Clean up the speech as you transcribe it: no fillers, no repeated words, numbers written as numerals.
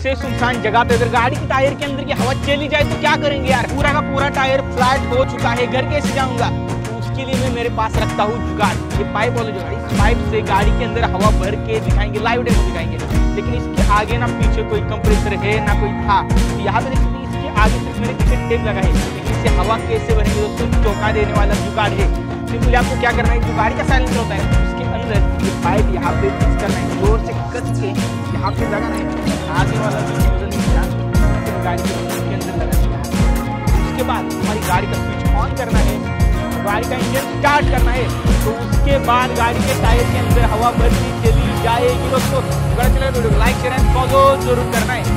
ऐसे सुनसान जगह पे अगर गाड़ी के टायर के अंदर की हवा चली जाए तो क्या करेंगे यार? पूरा का पूरा टायर फ्लैट हो चुका है, घर कैसे जाऊंगा? तो उसके लिए मैं मेरे पास रखता हूँ जुगाड़। ये पाइप वाला जुगाड़, इस पाइप से गाड़ी के अंदर हवा भर के दिखाएंगे, लाइव डेमो दिखाएंगे। लेकिन इसके आगे ना पीछे कोई कंप्रेसर है ना कोई था। तो यहाँ पे देख सकते हैं इसके आगे सिर्फ मेरे पीछे टेप लगा है। लेकिन इससे हवा कैसे भरेंगे दोस्तों? चौंका देने वाला जुगाड़ है। सिंपली आपको क्या करना है, जो गाड़ी का साइलेंसर होता है उसके अंदर ये पाइप यहाँ पे फिक्स करना है, जोर से कस के यहाँ पे लगाना है। आगे वाला जो गाड़ी के अंदर लगाना है। उसके बाद हमारी गाड़ी का स्विच ऑन करना है, गाड़ी का इंजन स्टार्ट करना है। तो उसके बाद गाड़ी के टायर के अंदर हवा भरती चली जाएगी दोस्तों। अगर चला वीडियो को लाइक शेयर एंड फॉलो जरूर करना है।